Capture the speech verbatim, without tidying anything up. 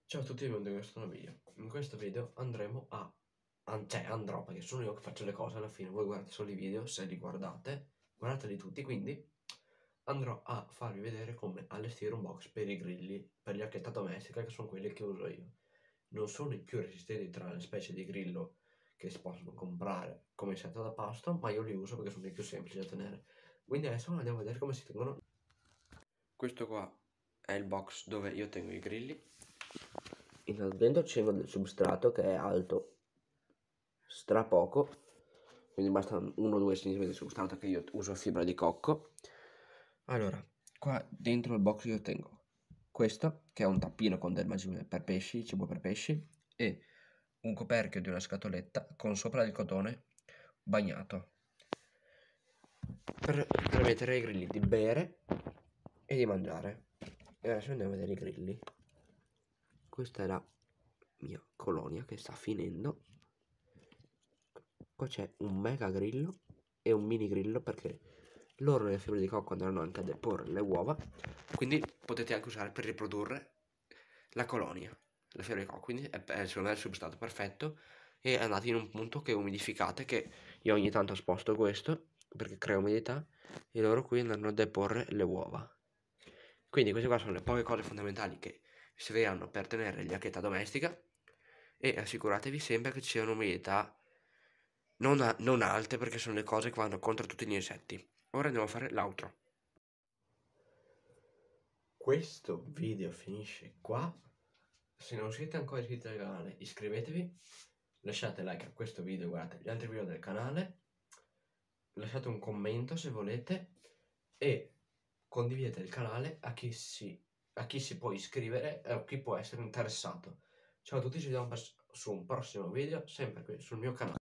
Ciao a tutti e benvenuti in questo nuovo video. In questo video andremo a... an- cioè andrò, perché sono io che faccio le cose alla fine. Voi guardate solo i video, se li guardate, guardateli tutti, quindi andrò a farvi vedere come allestire un box per i grilli, per gli acchetta domestica, che sono quelli che uso io. Non sono i più resistenti tra le specie di grillo che si possono comprare come set da pasto, ma io li uso perché sono i più semplici da tenere. Quindi adesso andiamo a vedere come si tengono. Questo qua è il box dove io tengo i grilli. Intanto dentro c'è del substrato che è alto stra poco, quindi basta uno o due centimetri di substrato, che io uso fibra di cocco. Allora, qua dentro il box io tengo questo, che è un tappino con del maggiore per pesci, cibo per pesci, e un coperchio di una scatoletta con sopra del cotone bagnato per, per mettere ai grilli di bere e di mangiare. E adesso andiamo a vedere i grilli. Questa è la mia colonia che sta finendo. Qua c'è un mega grillo e un mini grillo, perché loro nelle fibre di cocco andranno anche a deporre le uova, quindi potete anche usare per riprodurre la colonia, la fibre di cocco. Quindi è, è secondo me il substrato perfetto, e andate in un punto che umidificate, che io ogni tanto sposto questo perché crea umidità, e loro qui andranno a deporre le uova. Quindi queste qua sono le poche cose fondamentali che serviranno per tenere gli acchetta domestica, e assicuratevi sempre che ci sia un'umidità non, a, non alte, perché sono le cose che vanno contro tutti gli insetti. Ora andiamo a fare l'outro. Questo video finisce qua. Se non siete ancora iscritti al canale, iscrivetevi, lasciate like a questo video, guardate gli altri video del canale, lasciate un commento se volete e condividete il canale a chi si, a chi si può iscrivere e a chi può essere interessato. Ciao a tutti, ci vediamo su un prossimo video, sempre qui sul mio canale.